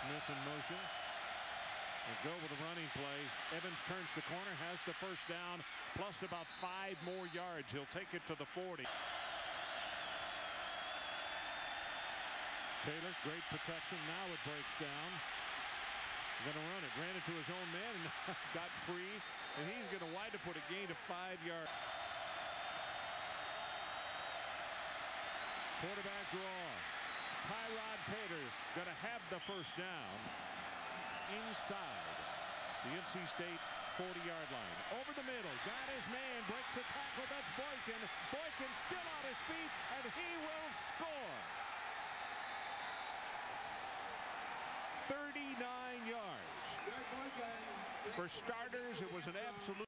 Smith in motion. They go with a running play. Evans turns the corner, has the first down, plus about 5 more yards. He'll take it to the 40. Taylor, great protection. Now it breaks down. Going to run it. Ran it to his own man and got free. And he's going to wind up with a gain of 5 yards. Quarterback draw. Tyrod Taylor going to have the first down inside the NC State 40-yard line. Over the middle. Got his man. Breaks the tackle. That's Boykin. Boykin still on his feet, and he will score. 39 yards. For starters, it was an absolute